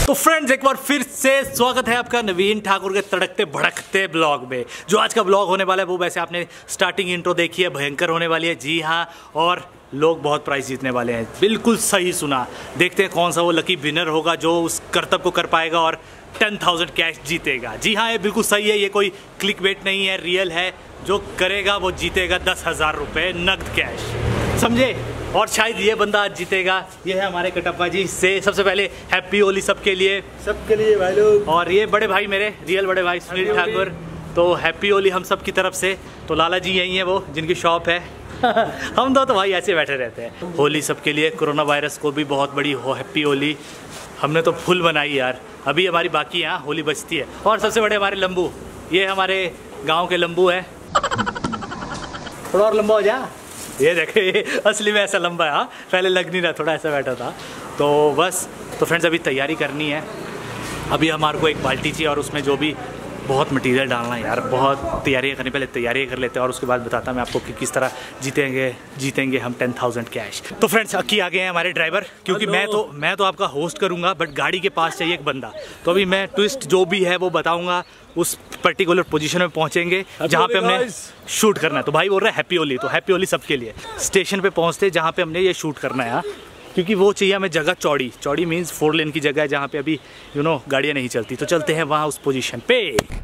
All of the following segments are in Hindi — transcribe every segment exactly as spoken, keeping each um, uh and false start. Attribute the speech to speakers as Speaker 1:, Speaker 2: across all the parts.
Speaker 1: तो फ्रेंड्स एक बार फिर से स्वागत है आपका नवीन ठाकुर के तड़कते भड़कते ब्लॉग में। जो आज का ब्लॉग होने वाला है वो वैसे आपने स्टार्टिंग इंट्रो देखी है, भयंकर होने वाली है। जी हाँ, और लोग बहुत प्राइस जीतने वाले हैं। बिल्कुल सही सुना। देखते हैं कौन सा वो लकी विनर होगा जो उस कर्तव्य को कर पाएगा और टेन थाउजेंड कैश जीतेगा। जी हाँ, ये बिल्कुल सही है, ये कोई क्लिक बेट नहीं है, रियल है। जो करेगा वो जीतेगा दस हज़ार रुपये नकद कैश, समझे। और शायद ये बंदा आज जीतेगा। ये है हमारे कटप्पा जी से। सबसे पहले हैप्पी होली सबके लिए,
Speaker 2: सबके लिए भाई लोग।
Speaker 1: और ये बड़े भाई मेरे रियल बड़े भाई सुनील ठाकुर, तो हैप्पी होली हम सब की तरफ से। तो लाला जी यही है वो जिनकी शॉप है। हम दो तो भाई ऐसे बैठे रहते हैं। होली सबके लिए, कोरोना वायरस को भी बहुत बड़ी हो हैप्पी होली। हमने तो फुल बनाई यार, अभी हमारी बाकी यहाँ होली बचती है। और सबसे बड़े हमारे लंबू, ये हमारे गाँव के लंबू है। थोड़ा और लंबा हो जा, ये देखे ये असली में ऐसा लंबा है। हाँ, पहले लग नहीं रहा, थोड़ा ऐसा बैठा था। तो बस, तो फ्रेंड्स अभी तैयारी करनी है। अभी हमारे को एक बाल्टी चाहिए और उसमें जो भी बहुत मटेरियल डालना है यार, बहुत तैयारियाँ करनी। पहले तैयारियाँ कर लेते हैं और उसके बाद बताता मैं आपको कि किस तरह जीतेंगे जीतेंगे हम टेन थाउजेंड कैश। तो फ्रेंड्स अक्की आ गए हैं हमारे ड्राइवर, क्योंकि मैं तो मैं तो आपका होस्ट करूंगा, बट गाड़ी के पास चाहिए एक बंदा। तो अभी मैं ट्विस्ट जो भी है वो बताऊंगा। उस पर्टिकुलर पोजीशन में पहुंचेंगे जहाँ पे हमने शूट करना है। तो भाई बोल रहा है हैप्पी होली, तो हैप्पी होली सबके लिए। स्टेशन पे पहुँचते जहाँ पे हमने ये शूट करना है, क्योंकि वो चाहिए हमें जगह चौड़ी। चौड़ी मीन्स फोर लेन की जगह है जहाँ पे अभी यू नो गाड़ियाँ नहीं चलती। तो चलते हैं वहाँ उस पोजीशन पे।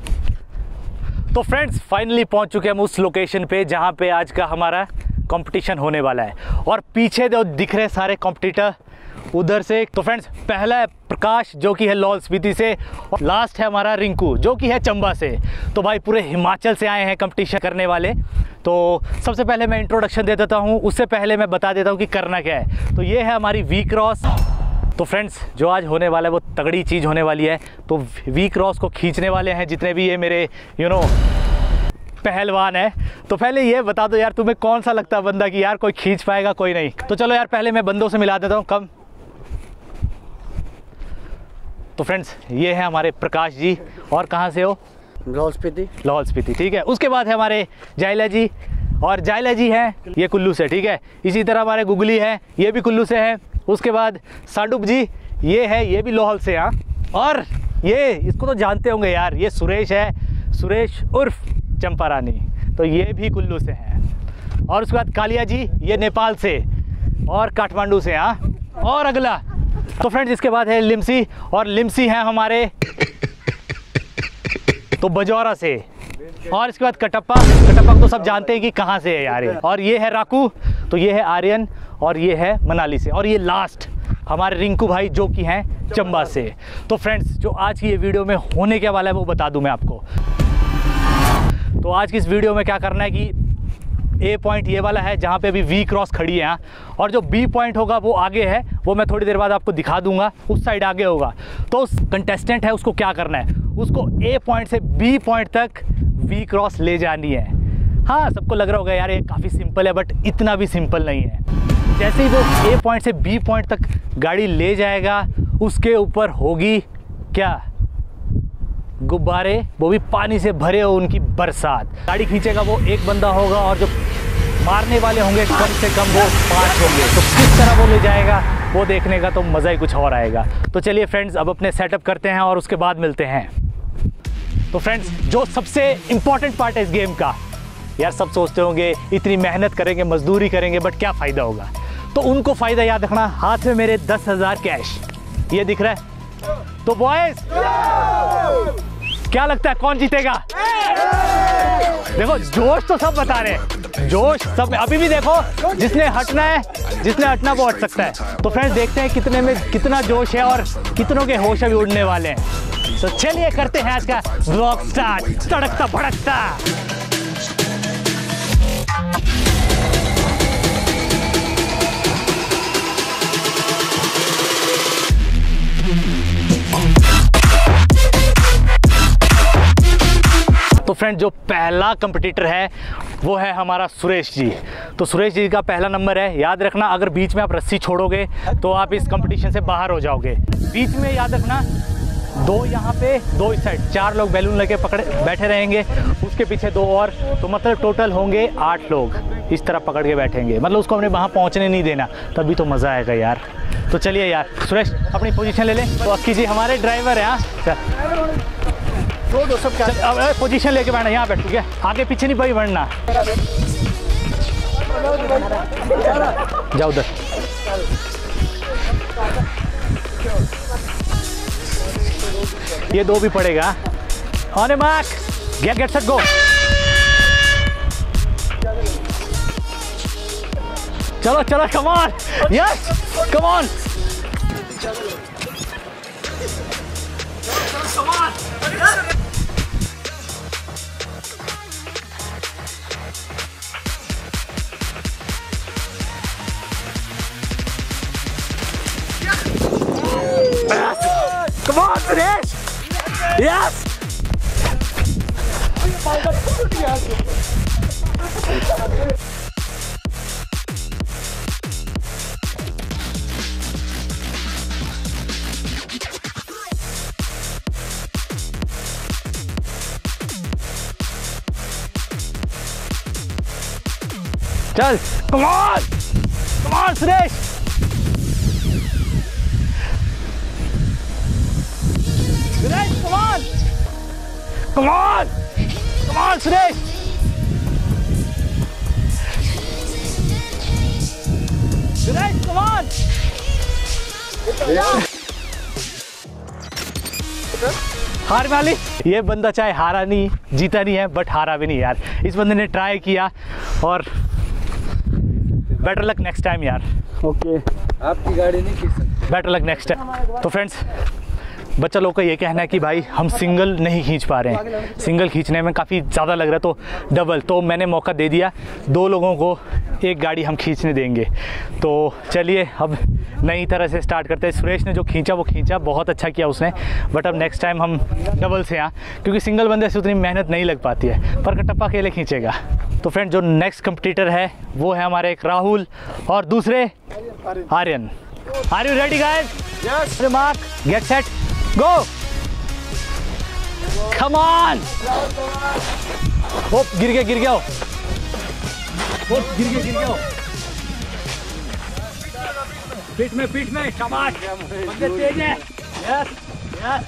Speaker 1: तो फ्रेंड्स फाइनली पहुँच चुके हैं हम उस लोकेशन पे जहाँ पे आज का हमारा कंपटीशन होने वाला है। और पीछे जो दिख रहे सारे कॉम्पिटिटर उधर से। तो फ्रेंड्स पहला है प्रकाश जो कि है लाहौल स्पीति से, और लास्ट है हमारा रिंकू जो कि है चंबा से। तो भाई पूरे हिमाचल से आए हैं कंपटीशन करने वाले। तो सबसे पहले मैं इंट्रोडक्शन दे देता हूँ, उससे पहले मैं बता देता हूँ कि करना क्या है। तो ये है हमारी वी क्रॉस। तो फ्रेंड्स जो आज होने वाला है वो तगड़ी चीज़ होने वाली है। तो वी क्रॉस को खींचने वाले हैं जितने भी ये मेरे यू नो पहलवान है। तो पहले ये बता दो यार, तुम्हें कौन सा लगता है बंदा कि यार कोई खींच पाएगा कोई नहीं। तो चलो यार पहले मैं बंदों से मिला देता हूँ। कम। तो फ्रेंड्स ये है हमारे प्रकाश जी। और कहाँ से हो?
Speaker 2: लाहौल स्पीति।
Speaker 1: लाहौल स्पीति, ठीक है। उसके बाद है हमारे जायला जी, और जायला जी हैं ये कुल्लू से, ठीक है। इसी तरह हमारे गुगली हैं, ये भी कुल्लू से हैं। उसके बाद साडुप जी ये है, ये भी लाहौल से। हाँ, और ये इसको तो जानते होंगे यार, ये सुरेश है, सुरेश उर्फ चंपारानी, तो ये भी कुल्लू से हैं। और उसके बाद कालिया जी ये नेपाल से और काठमांडू से। हाँ, और अगला तो फ्रेंड्स इसके बाद है लिमसी, और लिमसी हैं हमारे तो बजौरा से। और इसके बाद कटप्पा, कटप्पा तो सब जानते हैं कि कहाँ से है यार ये। और ये है राकू, तो ये है आर्यन, और ये है मनाली से। और ये लास्ट हमारे रिंकू भाई जो कि हैं चंबा से। तो फ्रेंड्स जो आज की ये वीडियो में होने क्या वाला है वो बता दूं मैं आपको। तो आज की इस वीडियो में क्या करना है कि ए पॉइंट ये वाला है जहाँ पे अभी वी क्रॉस खड़ी है, और जो बी पॉइंट होगा वो आगे है, वो मैं थोड़ी देर बाद आपको दिखा दूंगा, उस साइड आगे होगा। तो उस कंटेस्टेंट है उसको क्या करना है, उसको ए पॉइंट से बी पॉइंट तक वी क्रॉस ले जानी है। हाँ, सबको लग रहा होगा यार ये काफ़ी सिंपल है, बट इतना भी सिंपल नहीं है। जैसे ही वो ए पॉइंट से बी पॉइंट तक गाड़ी ले जाएगा, उसके ऊपर होगी क्या, गुब्बारे, वो भी पानी से भरे हो उनकी बरसात। गाड़ी खींचेगा वो एक बंदा होगा, और जो मारने वाले होंगे कम से कम वो पांच होंगे। तो किस तरह वो ले जाएगा वो देखने का तो मज़ा ही कुछ और आएगा। तो चलिए फ्रेंड्स अब अपने सेटअप करते हैं और उसके बाद मिलते हैं। तो फ्रेंड्स जो सबसे इम्पॉर्टेंट पार्ट है इस गेम का, यार सब सोचते होंगे इतनी मेहनत करेंगे, मजदूरी करेंगे, बट क्या फ़ायदा होगा। तो उनको फ़ायदा याद रखना, हाथ में मेरे दस हज़ार कैश ये दिख रहा है। तो बॉयज क्या लगता है कौन जीतेगा? देखो जोश तो सब बता रहे हैं, जोश सब अभी भी देखो, जिसने हटना है जिसने हटना वो हट सकता है। तो फ्रेंड्स देखते हैं कितने में कितना जोश है और कितनों के होश अभी उड़ने वाले हैं। तो चलिए करते हैं आज का ब्लॉग स्टार्ट, तड़कता भड़कता। तो फ्रेंड जो पहला कंपटीटर है वो है हमारा सुरेश जी। तो सुरेश जी का पहला नंबर है। याद रखना अगर बीच में आप रस्सी छोड़ोगे तो आप इस कंपटीशन से बाहर हो जाओगे। बीच में याद रखना दो यहाँ पे, दो इस साइड, चार लोग बैलून लेके पकड़े बैठे रहेंगे, उसके पीछे दो और, तो मतलब टोटल होंगे आठ लोग इस तरह पकड़ के बैठेंगे। मतलब उसको हमने वहाँ पहुँचने नहीं देना, तभी तो मज़ा आएगा यार। तो चलिए यार सुरेश अपनी पोजीशन ले ले। तो अक्की जी हमारे ड्राइवर हैं। चल
Speaker 2: दो दो सब
Speaker 1: चल अब पोजीशन लेके बैठना यहाँ पे, ठीक है? आगे पीछे नहीं भाई बढ़ना। जाओ उधर। ये दो भी पड़ेगा। On a mark, get get set go. चलो चलो, come on, yes come on, come on. Come on, Suresh! Yes! चल, come on! Come on, Suresh! Suresh, come on! Come on! Come on, Suresh! Suresh, come on! हार वाली। ये बंदा चाहे हारा नहीं, जीता नहीं है, बट हारा भी नहीं यार। इस बंदे ने ट्राई किया और बेटर लक नेक्स्ट टाइम यार।
Speaker 2: ओके, आपकी गाड़ी नहीं खींच सकते।
Speaker 1: Better luck next time. तो फ्रेंड्स, बच्चा लोग का ये कहना है कि भाई हम सिंगल नहीं खींच पा रहे हैं, सिंगल खींचने में काफ़ी ज़्यादा लग रहा है, तो डबल। तो मैंने मौका दे दिया, दो लोगों को एक गाड़ी हम खींचने देंगे। तो चलिए अब नई तरह से स्टार्ट करते हैं। सुरेश ने जो खींचा वो खींचा, बहुत अच्छा किया उसने, बट अब नेक्स्ट टाइम हम डबल से यहाँ, क्योंकि सिंगल बंदे से उतनी मेहनत नहीं लग पाती है, पर कटप्पा अकेले खींचेगा। तो फ्रेंड, जो नेक्स्ट कंपटीटर है वो है हमारे एक राहुल और दूसरे Aryan. Are you ready guys?
Speaker 2: Yes.
Speaker 1: Mark, get set go. Come on. होप गिर गया गिर गया होप गिर गया गिर गया पीठ में पीठ में। शाबाश, बंदे तेज है। Yes yes.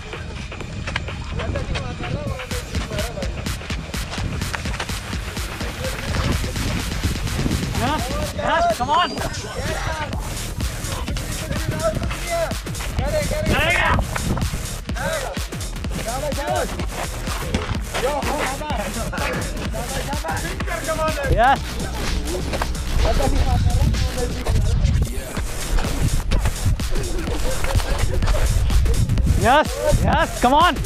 Speaker 1: Yes yes, come on. करेगा। Yes. Yes. Yes. Come on.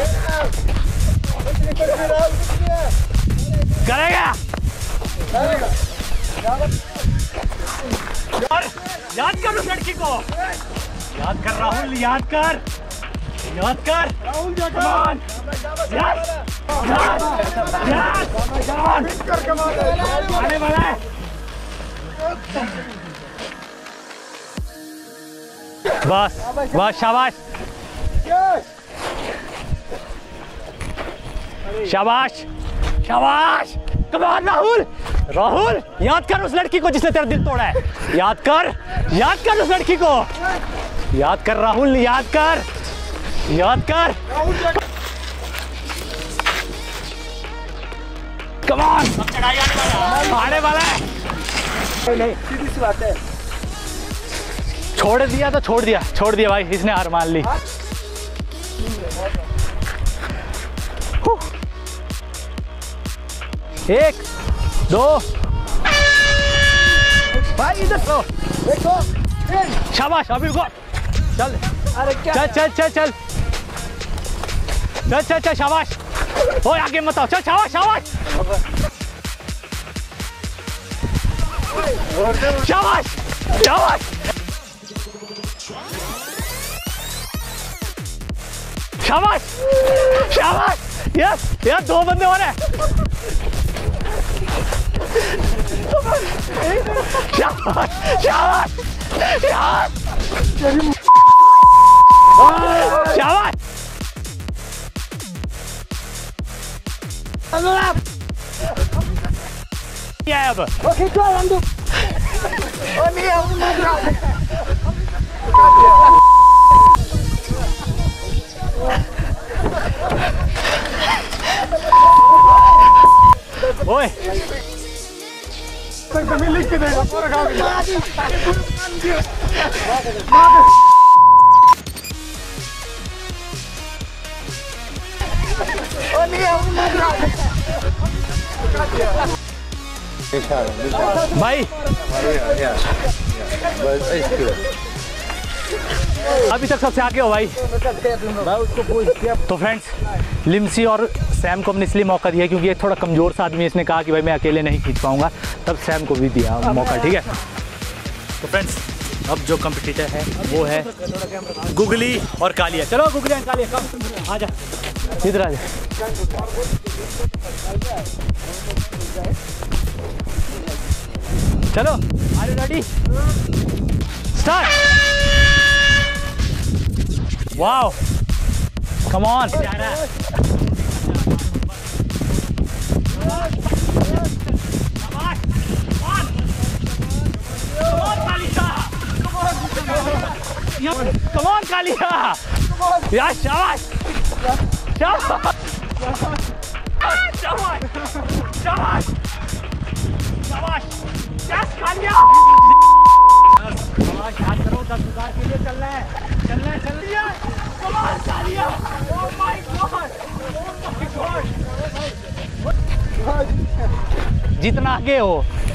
Speaker 1: करेगा। याद कर उस लड़की को, याद कर राहुल, याद कर, याद कर राहुल। कमान, यस यस, आने वाला है। बस बस, शाबाश शाबाश शाबाश। कमान राहुल, राहुल याद कर उस लड़की को जिसने तेरा दिल तोड़ा है, याद कर, याद कर उस लड़की को, याद कर राहुल, याद कर, याद कर। कम ऑन, आने वाला है।
Speaker 2: नहीं, सीधी सी बात है।
Speaker 1: छोड़ दिया तो छोड़ दिया, छोड़ दिया भाई, इसने हार मान ली। एक दो भाई, इधर तो देखो। शाबाश, अभी रुको। चल
Speaker 2: अरे क्या,
Speaker 1: चल चल चल चल चल चल चल, शाबाश। ओ आगे मत आओ, चल शाबाश शाबाश शाबाश शाबाश शाबाश शाबाश। यस यार, दो बंदे हो रहे हैं। शाबाश शाबाश शाबाश शाबाश। क्या है अब?
Speaker 2: ओके, चल हम दो। ओ नहीं, हम मत रहा।
Speaker 1: भाई अभी तक सबसे आगे हो भाई। तो फ्रेंड्स, लिम्सी और सैम को हमने इसलिए मौका दिया क्योंकि एक थोड़ा कमज़ोर सा आदमी, इसने कहा कि भाई मैं अकेले नहीं खींच पाऊंगा, तब सैम को भी दिया मौका, ठीक है। तो फ्रेंड्स, अब जो कंपटीटर है वो है गुगली और कालिया। चलो गुगली और कालिया, कम आ जा, इधर आ जा। चलो, are you ready? Start. Wow, come on. Come on, Kalia! Yeah, shabash! Shabash! Shabash! Shabash! Shabash! Yes, Kalia! शाबाश, याद करो, दस हजार के लिए चलना है, चलना है, चल रही है। Come on, Kalia! Oh my God! Oh my God! जितना आगे हो।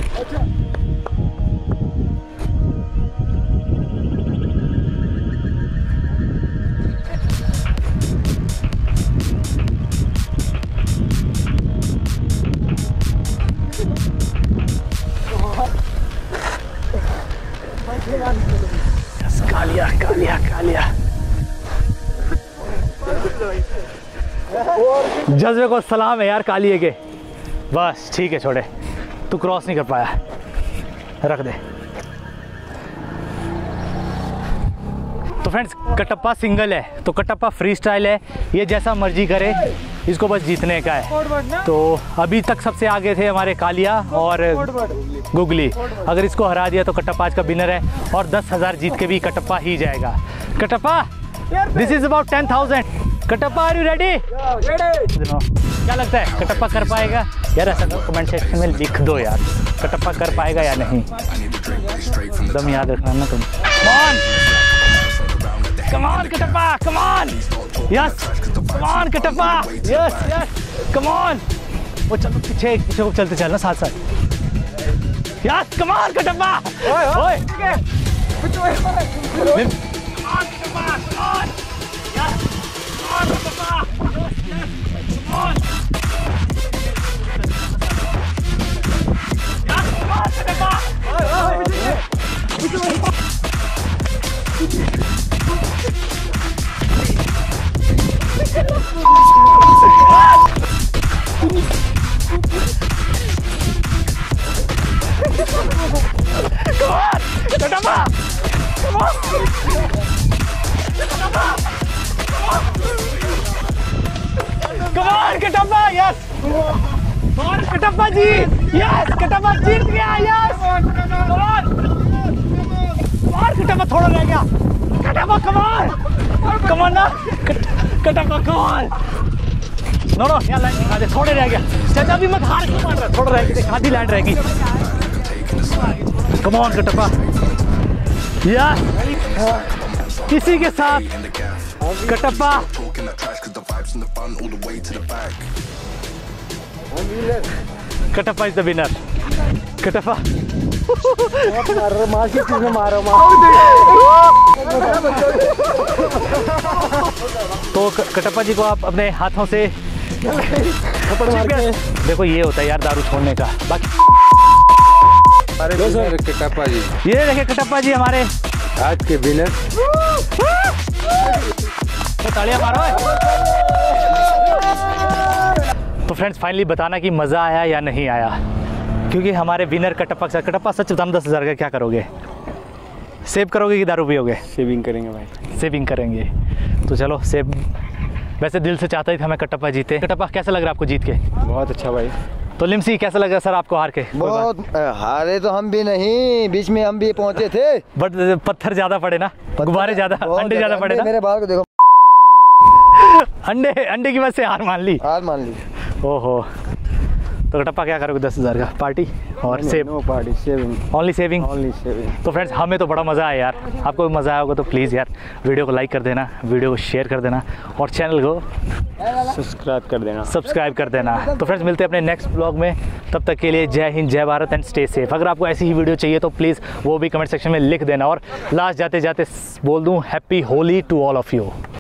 Speaker 1: कालिया कालिया कालिया, जज्बे को सलाम है यार कालिए के। बस ठीक है, छोड़े, तू क्रॉस नहीं कर पाया, रख दे। तो फ्रेंड्स, कटप्पा सिंगल है, तो कटप्पा फ्री स्टाइल है, ये जैसा मर्जी करे, इसको बस जीतने का है। तो अभी तक सबसे आगे थे हमारे कालिया और गुगली। अगर इसको हरा दिया तो कटप्पा आज का विनर है और दस हजार जीत के भी कटप्पा ही जाएगा। Katappa, this is about ten thousand. Katappa, are you ready? क्या लगता है कटप्पा कर पाएगा यार? ऐसा कमेंट सेक्शन में लिख दो यार, कटप्पा कर पाएगा या नहीं। दम याद रखना ना तुम। Come on, Katappa, come on! Yes, come on, Katappa! Yes, yes, come on! वो चलो पीछे पीछे को चलते चलना साथ साथ। Yes, come on, Katappa! ओए ओए, ठीक है। Come on, Katappa, come on! Yes, come on, Katappa! Yes, yes, come on! Yes, come on, Katappa! ओए ओए, पीछे पीछे। Come on, Katappa! Come on! Katappa! Come on, Katappa! Yes! और Katappa जी! Yes! Katappa जीत गया! Yes! Come on! और Katappa थोड़ा रह गया! Katappa, come on! Come on ना! Katappa, come on! No no, यहाँ लाइन दिखा दे, थोड़े रह गया। चाचा अभी मत हार क्यों मान रहा, थोड़ा रह गया, आधी लाइन रहेगी। Come on, Katappa! यार, इसी के साथ Katappa Katappa is the winner. Katappa मारो मार के किसने मारो मार। तो Katappa जी को आप अपने हाथों से देखो, ये होता है यार दारू छोड़ने का। बाकी
Speaker 2: कटप्पा जी,
Speaker 1: ये देखिए Katappa जी हमारे
Speaker 2: आज के विनर।
Speaker 1: तो तालियां मारो। तो फ्रेंड्स, फाइनली बताना कि मज़ा आया या नहीं आया, क्योंकि हमारे विनर Katappa के साथ। Katappa सच बताना, दस हज़ार का क्या करोगे? सेव करोगे कि दारू पियोगे?
Speaker 2: सेविंग करेंगे भाई,
Speaker 1: सेविंग करेंगे। तो चलो सेव, वैसे दिल से चाहता ही था मैं Katappa जीते। Katappa, कैसा लग रहा है आपको जीत के?
Speaker 2: बहुत अच्छा भाई।
Speaker 1: तो लिम्सी, कैसा लगा सर आपको हार के?
Speaker 3: बहुत हारे तो हम भी नहीं, बीच में हम भी पहुंचे थे,
Speaker 1: बट पत्थर ज्यादा पड़े ना, गुब्बारे ज्यादा, अंडे ज्यादा पड़े ना।
Speaker 3: मेरे बाल को देखो,
Speaker 1: अंडे अंडे की वजह से हार मान ली।
Speaker 3: हार मान ली।
Speaker 1: ओहो, तो कटप्पा क्या करोगे दस हज़ार का पार्टी और save?
Speaker 2: No party, saving
Speaker 1: only saving.
Speaker 2: Only saving.
Speaker 1: तो फ्रेंड्स हमें तो बड़ा मज़ा आया यार, आपको भी मज़ा आया होगा तो प्लीज़ यार वीडियो को लाइक कर देना, वीडियो को शेयर कर देना और चैनल को
Speaker 2: सब्सक्राइब कर देना
Speaker 1: सब्सक्राइब कर देना। तो फ्रेंड्स मिलते हैं अपने नेक्स्ट ब्लॉग में, तब तक के लिए जय हिंद, जय भारत एंड स्टे सेफ। अगर आपको ऐसी ही वीडियो चाहिए तो प्लीज़ वो भी कमेंट सेक्शन में लिख देना। और लास्ट जाते जाते बोल दूँ happy Holi to all of you.